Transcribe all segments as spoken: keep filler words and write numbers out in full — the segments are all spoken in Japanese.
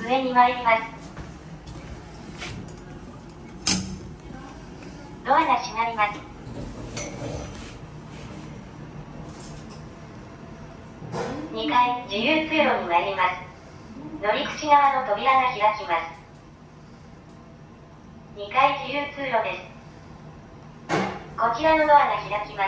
上に参ります。ドアが閉まります。にかい自由通路に参ります。乗り口側の扉が開きます。にかい自由通路です。こちらのドアが開きます。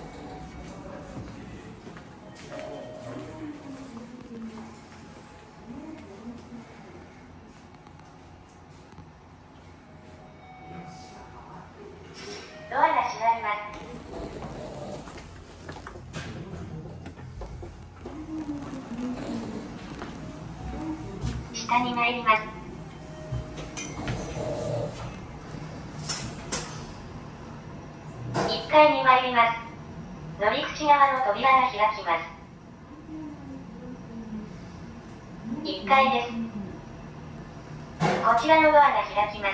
ドアが閉まります。下に参ります。いっかいに参ります。乗り口側の扉が開きます。いっかいです。こちらのドアが開きます。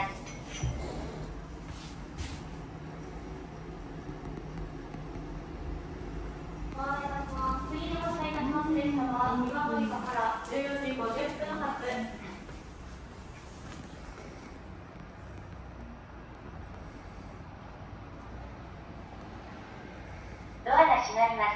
お願いします。次の発車いたします列車は岩森川からじゅうよじごじゅっぷん発。 ドアが閉まります。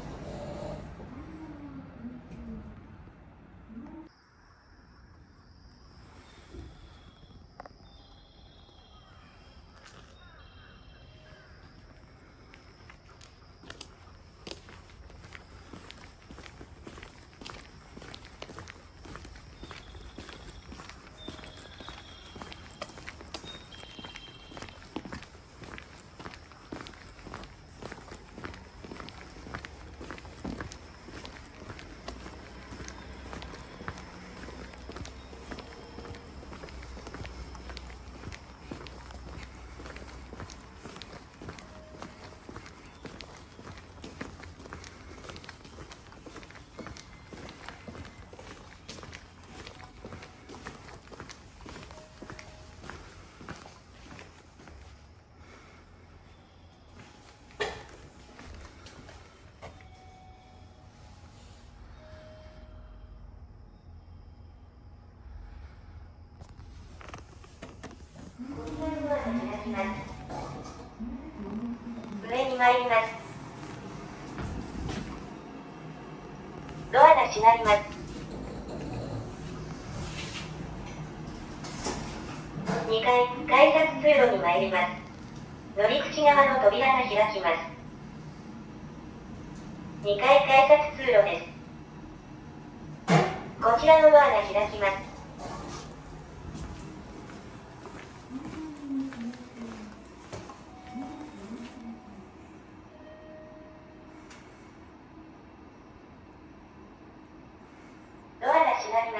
上に参ります。ドアが閉まります。にかい改札通路に参ります。乗り口側の扉が開きます。にかい改札通路です。こちらのドアが開きます。ドアが閉まります。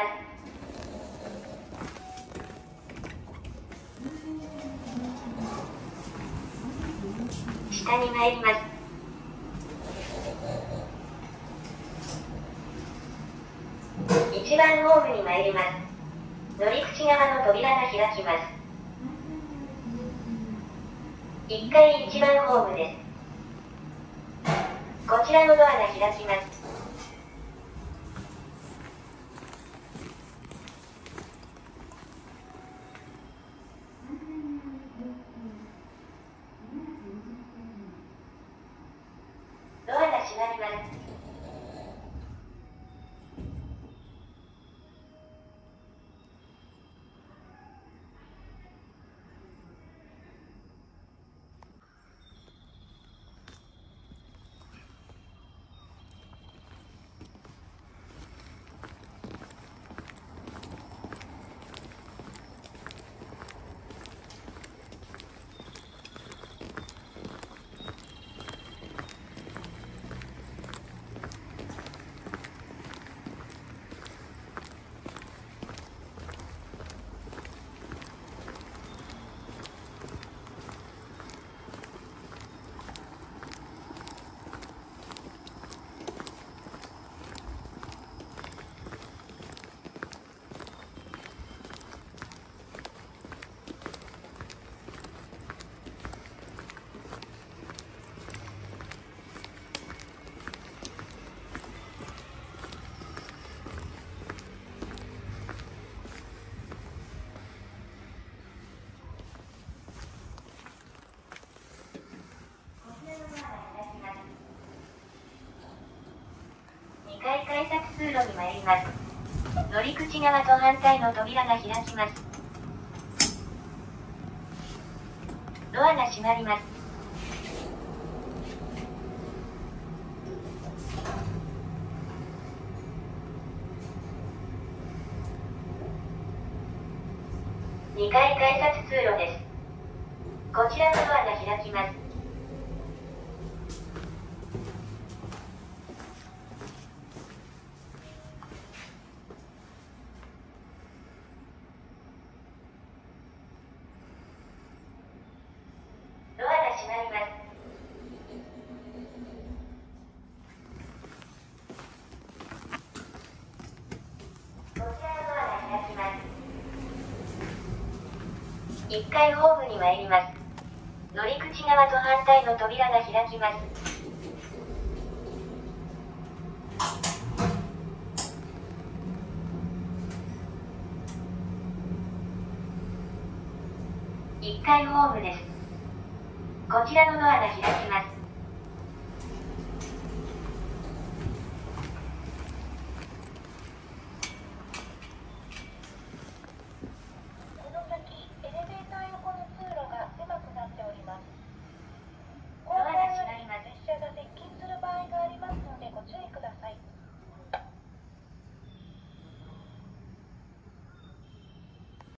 下に参ります。いちばんホームに参ります。乗り口側の扉が開きます。いっかいいちばんホームです。こちらのドアが開きます。ドアが閉まります。 かい改札通路に参ります。乗り口側と反対の扉が開きます。ドアが閉まります。にかい改札通路です。こちらのドアが開きます。ドアが閉まります。こちらのドアが開きます。いっかいホームに参ります。乗り口側と反対の扉が開きます。いっかいホームです。こちらのドアが開きます。